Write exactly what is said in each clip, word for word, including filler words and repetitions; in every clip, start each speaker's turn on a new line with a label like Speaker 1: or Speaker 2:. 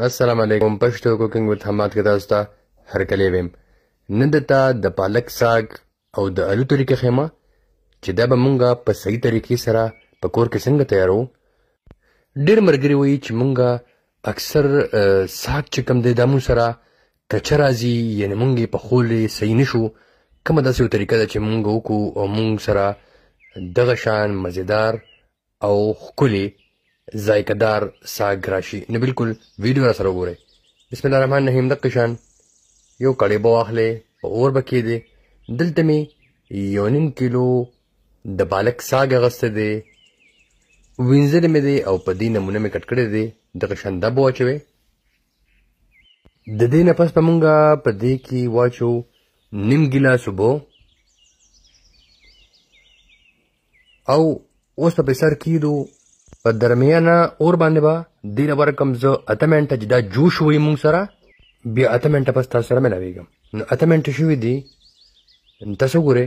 Speaker 1: السلام علیکم. پښتو کوکینګ وذ حماد کې تاسو ته هرکلی ویم. نن دلته د پالک ساګ او د الو طریقې ښیمه چې دا به مونږه په صحیح طریقې سره په کور کې څنګه تیارو. ډېر ملګري وایي چې مونږه اکثر ساګ چې کوم دی دا مونږ سره کچه راځي، یعنې مونږ یې پخولی صحیح نه شو. کومه داسې یو طریقه ده چې مونږ وکړو او مونږ سره دغه شان مزیدار او ښکلي ذایقه دار ساګ راشي. نو بالکل ویډیو را سره وګورئ. بسم الله الرحمن الرحیم. دغه شان یو کړی به واخلئ، په اور به کېږدئ. دلته مې یو نیم کیلو د پالک ساګ اخیستی دی، وینځلی مې دی او په دې نمونه مې کټ کړی دی. دغه شان دا به واچوئ. د دې نه پس به مونږه په دې کې واچو نیم ګیلاس اوبه او اوس به سر کېږدو په درمیانه اور باندې به دې لپاره کوم زه اته منټه چې دا جوش وي مونږ سره، بیا اته منټه پس تاسو سره ملاویږم. نو اته منټه شوي دي. تاسو ګورئ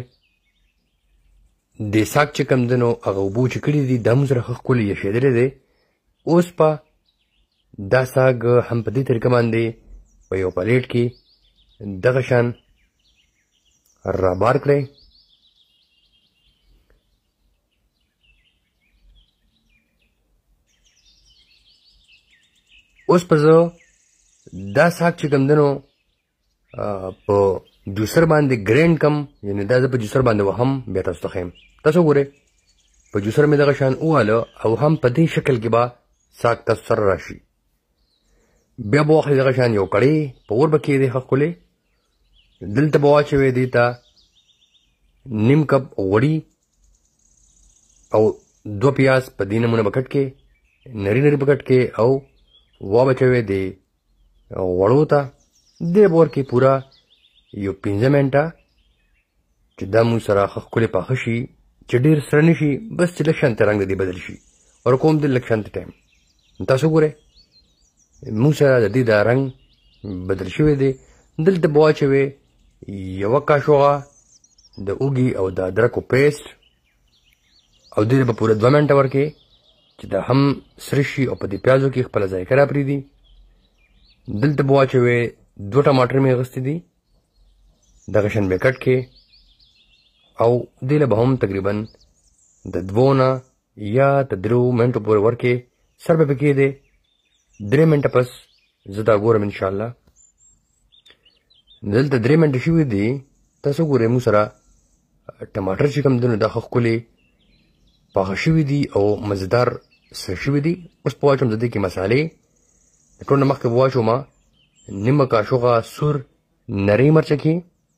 Speaker 1: د ساګ چې کوم دی نو هغه اوبو چې کړي دي دا مونږ سره ښه ښکلي یخېدلی دی. اوس به دا ساګ هم په دې طریقه باندې په یو پلیټ کې دغه شان رابار کړئ. اوس په زه دا ساګ چې کوم دی نو په جوسر باندې ګرینډ کم، یعنې دا زه په جوسر باندې وهم بیا تاسو ته ښیم. تاسو ګورئ په جوسر مې دغه شان وواله او هم په دې شکل کې به ساګ تاسو سره راشي. بیا به واخلئ دغه شان یو کړی، په اور به کېږدئ ښه ښکلې. دلته به واچوئ دې ته نیم کپ غوړي او دوه پیاز په دې نمونه به کټ کې نري نري به کټ کې او وابچوئ د غوړو ته. دې به ورکې پوره یو پنځه منټه چې دا مونږ سره ښه ښکلې پاخه شي، چې ډېر سره نه شي، بس چې لږ شانتې رنګ د دې بدل شي. ورکوم دې لږ شانتې ټایم. تاسو ګورئ مونږ سره د دې دا رنګ بدل شوی دی. دلته به واچوئ یوه کاشوغه د اوږې او د ادرکو پیسټ او دې به پوره دوه منټه ورکې چې دا هم سره شي او په دې پیازو کې خپله ذایقه را پرېږدي. دلته به واچوئ دوه ټماټر مې اخیستي دي، دغه شان به کټ کې او دې له به هم تقریبا د دوو نه یا د درېو منټو پورې ورکې سر به پې کېږدی. درې منټه پس زه دا ګورم انشاءالله. دلته درې منټه شوي دي. تاسو ګورئ مونږ سره ټماټر چې کوم دی نو دا ښه ښکلې پاخه شوي دي او مزیدار سره شوي دي. اوس په واچوم د دې کې مسالې. د ټول نه مخکې به واچوم نیمه کاشوغه سور نرۍ مرچکې،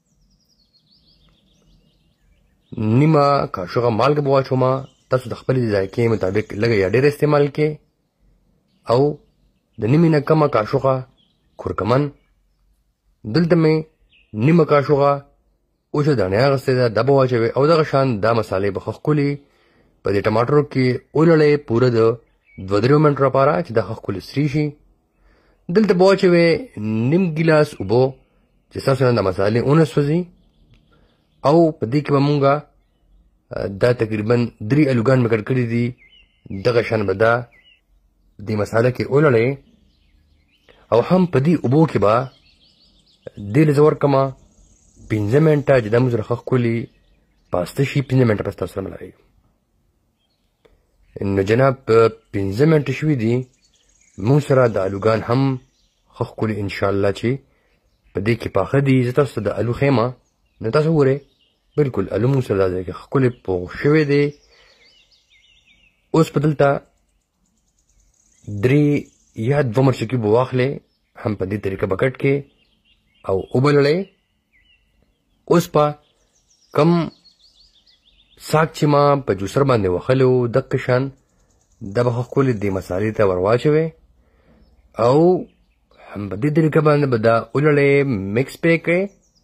Speaker 1: نیمه کاشوغه مالګه به واچوم. تاسو د خپلې ذایقې مطابق لږه یا ډېره استعمال کړئ. او د نیمې نه کمه کاشوغه کورکمن. دلته مې نیمه کاشوغه اوچه دانې اخیستې ده، دا به واچوئ او دغه شان دا مسالې به ښه ښکلي په دې ټماټرو کې ولړئ پوره د دوه دریو منټو لپاره چې دا ښه ښکلي سري شي. دلته به واچوئ نیم ګیلاس اوبه چې ستاسو نه د مسالې ونه سوځي او په دې کې به مونږه دا تقریبا درې الوګان مې کټ کړي دي. دغه شان به دا دې مساله کې ولړئ او هم په دې اوبو کې به دې له زه ورکړمه پنځه منټه چې دا مونږ سره ښه ښکلي پاسته شي. پنځه منټه پس تاسو سره ملاویږم. نو جناب پنځه منټه شوي دي. مونږ سره د الوګان هم ښه ښکلي انشاءالله چې په دې کې پاخه دي. زه تاسو ته د الو ښیمه. نو تاسو ګورئ بلکل الو مونږ سره دا ځای کې ښکلې پوخ شوی دی. اوس په دلته درې یا دوه مرچکي به واخلئ، هم په دې طریقه به کټ کې او وبلړئ. اوس په کم ساګ چې ما په جوسر باندې وخلی و دقه شان دا به ښه ښکلې دې مسالې ته ور واچوئ او هم په دې طریقه باندې به دا ولړئ، مکس پې کړئ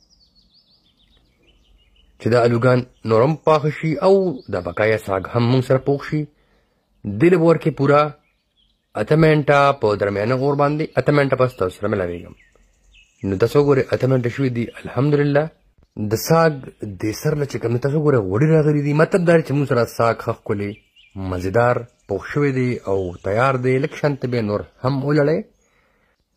Speaker 1: چې دا الوګان نورم پاخه شي او دا بقایا ساګ هم مونږ سره پوخ شي. دې له به ورکې پوره اته منټه په درمیانه اور باندې. اته منټه پس تاسو سره ملاویږم. نو تاسو ګورئ اته منټه شوي دي. الحمدلله د ساګ د سر له چې کوم تاسو ګورئ غوړي راغلي دي. مطلب دا چې مونږ سره ساګ ښه ښکلې مزیدار پوخ شوی دی او تیار دی. لږ شانته به نور هم ولړئ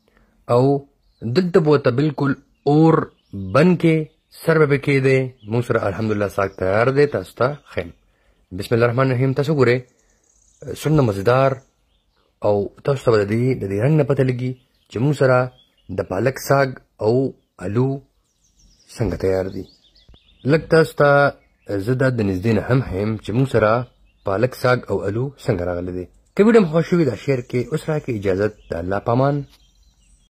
Speaker 1: او دلته بوته بالکل اور بن کې سر به کې دی. موږ سره الحمدلله ساګ تیار دی، تاسو ته خیم. بسم الله الرحمن الرحیم. تاسو ګورئ څومره مزیدار او تاسو ته به د دې د دې رنګ نه پته لګي چې موږ سره د پالک ساګ او الو څنګه تیار دي. لږ تاسو ته زه دا د نږدې نه هم ښیم چې موږ سره پالک ساګ او الو څنګه راغلی دی. که ویډیو مو خوښ شوي دا شیر کې اوس راکړئ اجازت د الله په امان.